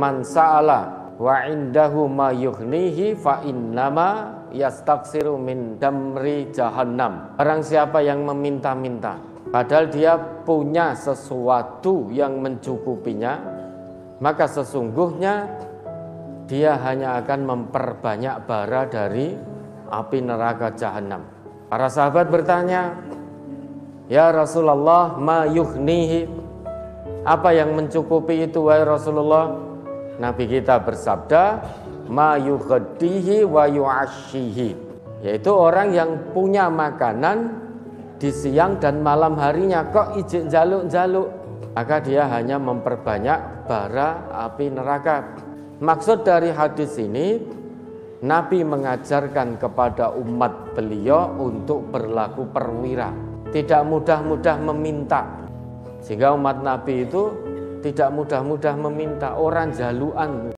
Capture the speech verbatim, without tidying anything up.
man sa'ala wa indahu ma yughnihi fa innama yastaksiru min damri jahannam. Barang siapa yang meminta-minta padahal dia punya sesuatu yang mencukupinya, maka sesungguhnya dia hanya akan memperbanyak bara dari api neraka jahanam. Para sahabat bertanya, ya Rasulullah, ma yughnihi, apa yang mencukupi itu wahai Rasulullah? Nabi kita bersabda, ma yughdihi wa yu'ashihi, yaitu orang yang punya makanan di siang dan malam harinya kok ijik jaluk-jaluk, maka dia hanya memperbanyak bara api neraka. Maksud dari hadis ini, Nabi mengajarkan kepada umat beliau untuk berlaku perwira, tidak mudah-mudah meminta, sehingga umat Nabi itu tidak mudah-mudah meminta, orang jaluan.